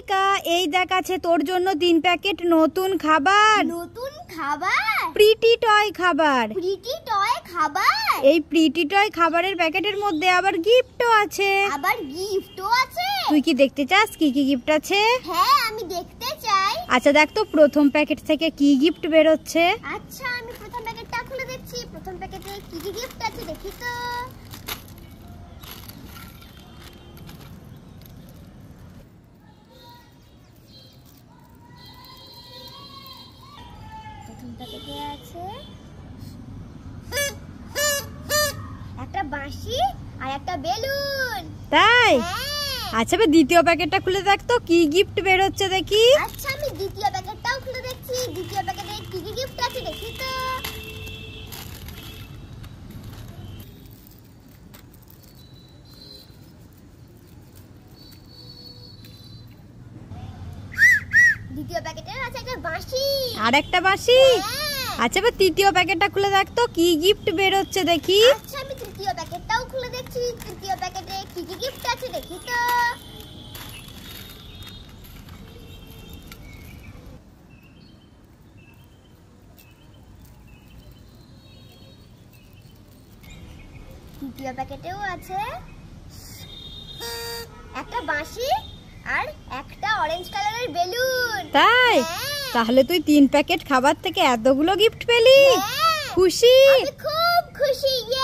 মনিকা, এই দেখ আছে তোর জন্য 3 প্যাকেট নতুন খাবার। নতুন খাবার? প্রিটি টয় খাবার। প্রিটি টয় খাবার? এই প্রিটি টয় খাবারের প্যাকেটের মধ্যে আবার গিফটও আছে। আবার গিফটও আছে? তুই কি দেখতে চাস কি কি গিফট আছে? হ্যাঁ, আমি দেখতে চাই। আচ্ছা দেখ তো প্রথম প্যাকেট থেকে কি গিফট বের হচ্ছে। আচ্ছা, আমি প্রথম প্যাকেটটা খুলে দেখছি। প্রথম প্যাকেটে কি কি গিফট আছে দেখি তো। প্রথম প্যাকেটে আছে একটা বাঁশি আর একটা বেলুন। তাই? হ্যাঁ। আচ্ছা দ্বিতীয় প্যাকেটটা খুলে দেখ তো কি গিফট বের হচ্ছে দেখি। আচ্ছা, আমি দ্বিতীয় প্যাকেটটাও খুলে দেখছি। দ্বিতীয় প্যাকেটে কি কি গিফট আছে দেখি তো। দ্বিতীয় প্যাকেটে আছে একটা বাঁশি আর একটা বাঁশি। হ্যাঁ। আচ্ছা এবার তৃতীয় প্যাকেটটা খুলে দেখ তো কি গিফট বের হচ্ছে দেখি। আচ্ছা, আমি তৃতীয় প্যাকেটটাও খুলে দেখছি। তৃতীয় প্যাকেটে কি কি গিফট আছে দেখি তো। তৃতীয় প্যাকেটেও আছে একটা বাঁশি আর একটা অরেঞ্জ কালারের বেলুন। তাই? হ্যাঁ। তাহলে তুই 3 প্যাকেট খাবার থেকে এতগুলো গিফট পেলি? হ্যাঁ। খুশি? আমি খুব খুশি।